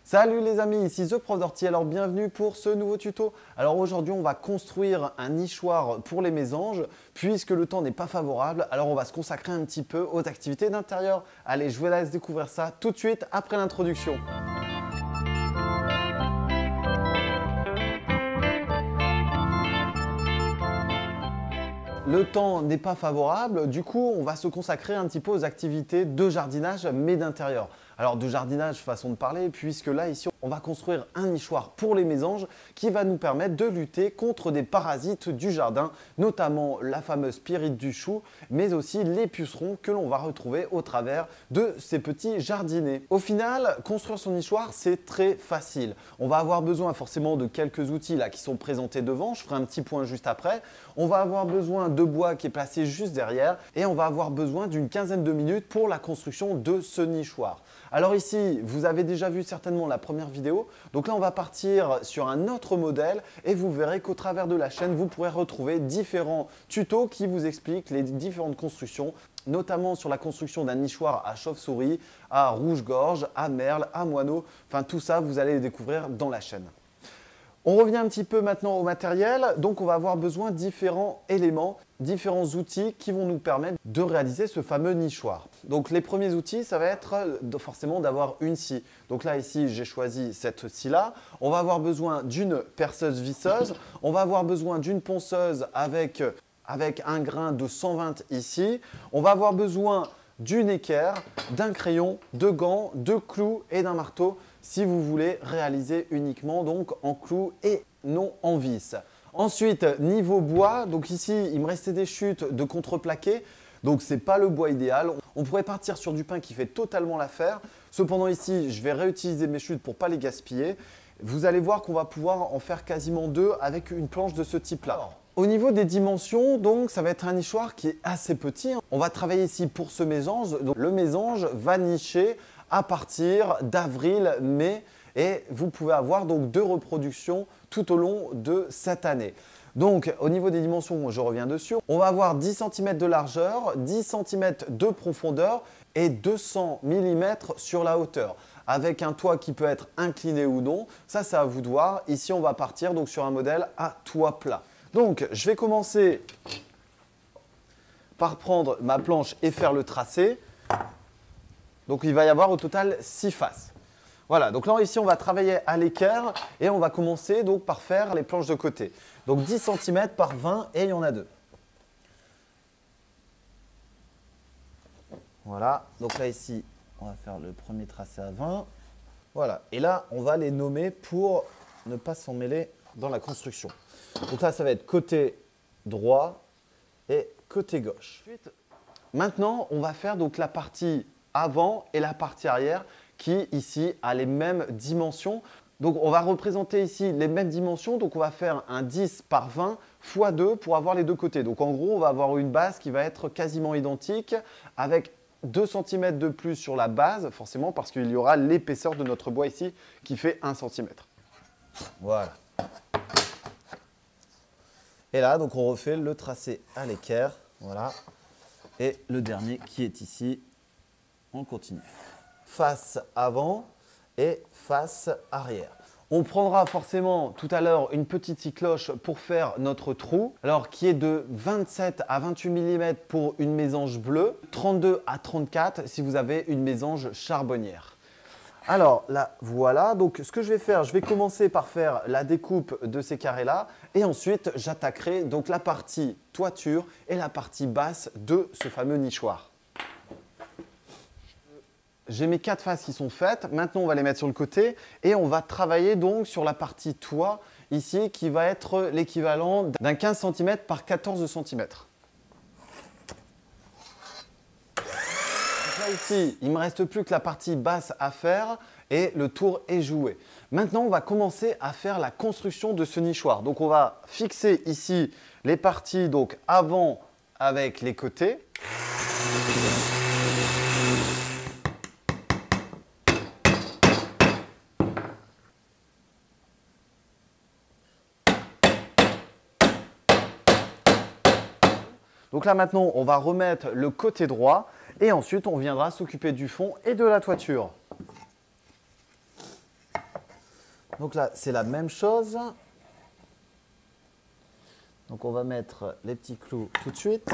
Salut les amis, ici The Prof d'Ortie, alors bienvenue pour ce nouveau tuto. Alors aujourd'hui on va construire un nichoir pour les mésanges, puisque le temps n'est pas favorable, alors on va se consacrer un petit peu aux activités d'intérieur. Allez, je vous laisse découvrir ça tout de suite après l'introduction. Le temps n'est pas favorable, du coup on va se consacrer un petit peu aux activités de jardinage mais d'intérieur. Alors de jardinage façon de parler, puisque là ici on va construire un nichoir pour les mésanges qui va nous permettre de lutter contre des parasites du jardin, notamment la fameuse pyrite du chou, mais aussi les pucerons que l'on va retrouver au travers de ces petits jardinets. Au final, construire son nichoir c'est très facile. On va avoir besoin forcément de quelques outils là qui sont présentés devant, je ferai un petit point juste après. On va avoir besoin de bois qui est placé juste derrière et on va avoir besoin d'une quinzaine de minutes pour la construction de ce nichoir. Alors ici, vous avez déjà vu certainement la première vidéo. Donc là, on va partir sur un autre modèle et vous verrez qu'au travers de la chaîne, vous pourrez retrouver différents tutos qui vous expliquent les différentes constructions, notamment sur la construction d'un nichoir à chauve-souris, à rouge-gorge, à merle, à moineau. Enfin, tout ça, vous allez le découvrir dans la chaîne. On revient un petit peu maintenant au matériel, donc on va avoir besoin de différents éléments, différents outils qui vont nous permettre de réaliser ce fameux nichoir. Donc les premiers outils, ça va être forcément d'avoir une scie. Donc là ici, j'ai choisi cette scie-là. On va avoir besoin d'une perceuse visseuse, on va avoir besoin d'une ponceuse avec un grain de 120 ici. On va avoir besoin d'une équerre, d'un crayon, de gants, de clous et d'un marteau si vous voulez réaliser uniquement donc en clous et non en vis. Ensuite, niveau bois, donc ici il me restait des chutes de contreplaqué, donc ce n'est pas le bois idéal. On pourrait partir sur du pin qui fait totalement l'affaire. Cependant ici, je vais réutiliser mes chutes pour ne pas les gaspiller. Vous allez voir qu'on va pouvoir en faire quasiment deux avec une planche de ce type-là. Au niveau des dimensions, donc ça va être un nichoir qui est assez petit. On va travailler ici pour ce mésange. Donc, le mésange va nicher à partir d'avril-mai et vous pouvez avoir donc 2 reproductions tout au long de cette année. Donc au niveau des dimensions, je reviens dessus, on va avoir 10 cm de largeur, 10 cm de profondeur et 200 mm sur la hauteur, avec un toit qui peut être incliné ou non. Ça, c'est à vous de voir. Ici, on va partir donc sur un modèle à toit plat. Donc je vais commencer par prendre ma planche et faire le tracé. Donc il va y avoir au total 6 faces. Voilà, donc là ici on va travailler à l'équerre et on va commencer donc par faire les planches de côté. Donc 10 cm par 20 et il y en a 2. Voilà, donc là ici on va faire le premier tracé à 20. Voilà, et là on va les nommer pour ne pas s'en mêler dans la construction. Donc là ça va être côté droit et côté gauche. Maintenant on va faire donc la partie avant et la partie arrière qui ici a les mêmes dimensions. Donc on va représenter ici les mêmes dimensions, donc on va faire un 10 par 20 x 2 pour avoir les deux côtés. Donc en gros on va avoir une base qui va être quasiment identique avec 2 cm de plus sur la base, forcément parce qu'il y aura l'épaisseur de notre bois ici qui fait 1 cm. Voilà. Et là donc on refait le tracé à l'équerre, voilà. Et le dernier qui est ici. On continue. Face avant et face arrière. On prendra forcément tout à l'heure une petite scie cloche pour faire notre trou, alors qui est de 27 à 28 mm pour une mésange bleue, 32 à 34 si vous avez une mésange charbonnière. Alors là, voilà. Donc ce que je vais faire, je vais commencer par faire la découpe de ces carrés-là et ensuite j'attaquerai donc la partie toiture et la partie basse de ce fameux nichoir. J'ai mes 4 faces qui sont faites. Maintenant, on va les mettre sur le côté et on va travailler donc sur la partie toit ici qui va être l'équivalent d'un 15 cm par 14 cm. Donc là, ici, il ne me reste plus que la partie basse à faire et le tour est joué. Maintenant, on va commencer à faire la construction de ce nichoir. Donc, on va fixer ici les parties donc avant avec les côtés. Donc là maintenant, on va remettre le côté droit et ensuite on viendra s'occuper du fond et de la toiture. Donc là, c'est la même chose. Donc on va mettre les petits clous tout de suite.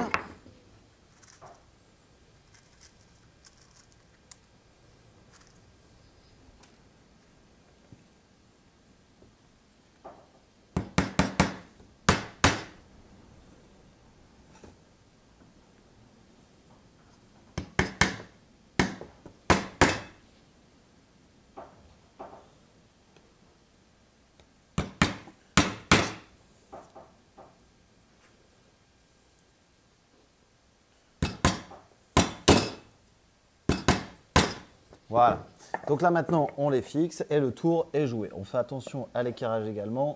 Voilà. Donc là maintenant, on les fixe et le tour est joué. On fait attention à l'équerrage également.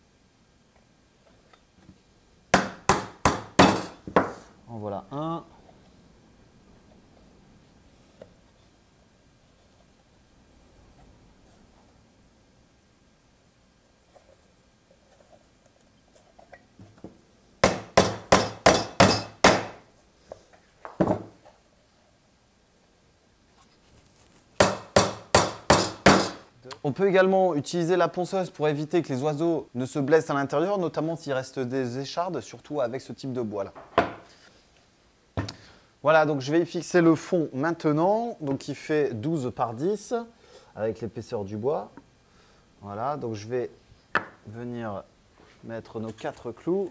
En voilà un. On peut également utiliser la ponceuse pour éviter que les oiseaux ne se blessent à l'intérieur, notamment s'il reste des échardes, surtout avec ce type de bois là. Voilà, donc je vais y fixer le fond maintenant, donc qui fait 12 par 10 avec l'épaisseur du bois. Voilà, donc je vais venir mettre nos 4 clous.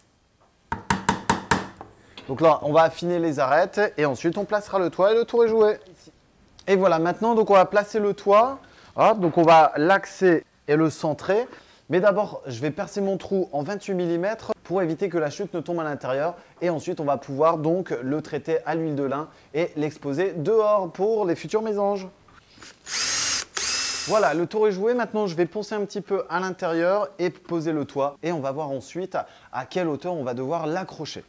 Donc là, on va affiner les arêtes et ensuite on placera le toit et le tour est joué. Et voilà, maintenant donc on va placer le toit. Hop, donc on va l'axer et le centrer. Mais d'abord, je vais percer mon trou en 28 mm pour éviter que la chute ne tombe à l'intérieur. Et ensuite, on va pouvoir donc le traiter à l'huile de lin et l'exposer dehors pour les futures mésanges. Voilà, le tour est joué. Maintenant, je vais poncer un petit peu à l'intérieur et poser le toit. Et on va voir ensuite à quelle hauteur on va devoir l'accrocher.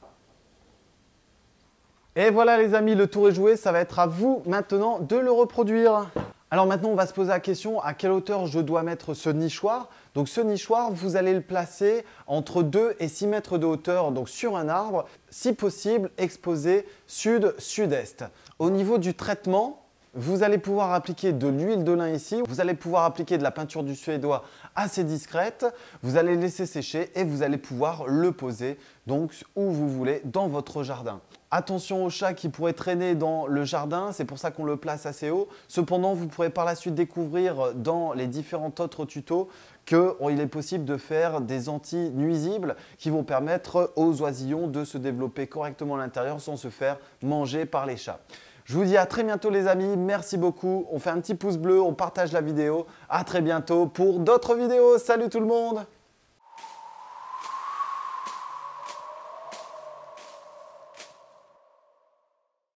Et voilà les amis, le tour est joué. Ça va être à vous maintenant de le reproduire. Alors maintenant, on va se poser la question à quelle hauteur je dois mettre ce nichoir. Donc ce nichoir, vous allez le placer entre 2 et 6 mètres de hauteur, donc sur un arbre, si possible exposé sud-sud-est. Au niveau du traitement, vous allez pouvoir appliquer de l'huile de lin ici, vous allez pouvoir appliquer de la peinture du suédois assez discrète, vous allez laisser sécher et vous allez pouvoir le poser donc où vous voulez dans votre jardin. Attention aux chats qui pourraient traîner dans le jardin, c'est pour ça qu'on le place assez haut. Cependant, vous pourrez par la suite découvrir dans les différents autres tutos qu'il est possible de faire des anti-nuisibles qui vont permettre aux oisillons de se développer correctement à l'intérieur sans se faire manger par les chats. Je vous dis à très bientôt les amis, merci beaucoup. On fait un petit pouce bleu, on partage la vidéo. À très bientôt pour d'autres vidéos. Salut tout le monde!